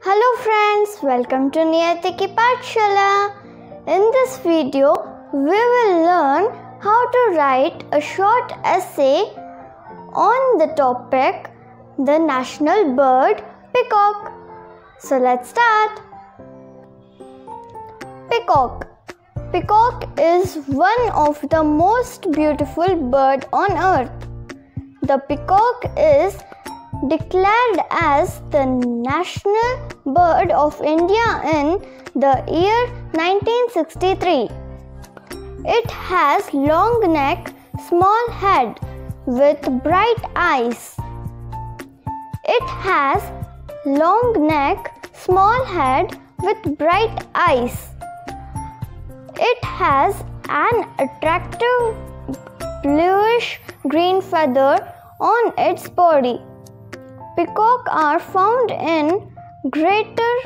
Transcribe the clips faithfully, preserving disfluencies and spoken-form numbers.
Hello friends, welcome to Niyati Ki Pathshala. In this video, we will learn how to write a short essay on the topic the national bird peacock. So let's start. Peacock. Peacock is one of the most beautiful bird on earth. The peacock is declared as the national bird of India in the year nineteen sixty-three. It has long neck, small head with bright eyes. It has long neck, small head with bright eyes. It has an attractive bluish green feather on its body. Peacock are found in greater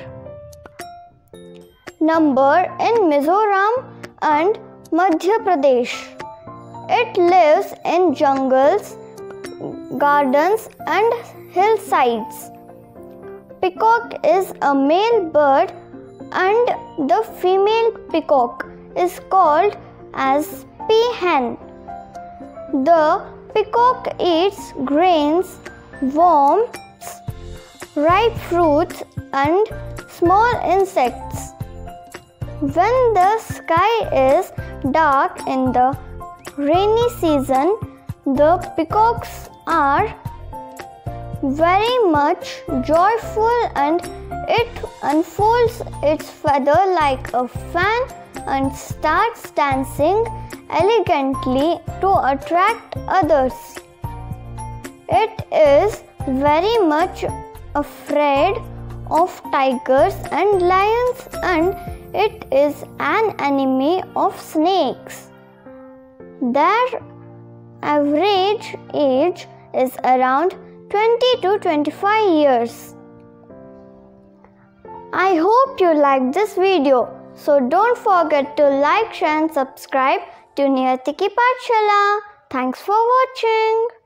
number in Mizoram and Madhya Pradesh. It lives in jungles, gardens and hillsides. Peacock is a male bird and the female peacock is called as peahen. The peacock eats grains, worms, ripe fruits and small insects. When the sky is dark in the rainy season, the peacocks are very much joyful and it unfolds its feather like a fan and starts dancing elegantly to attract others. It is very much afraid of tigers and lions and it is an enemy of snakes. Their average age is around twenty to twenty-five years. I hope you liked this video. So don't forget to like, share and subscribe to Niyati Ki Pathshala. Thanks for watching.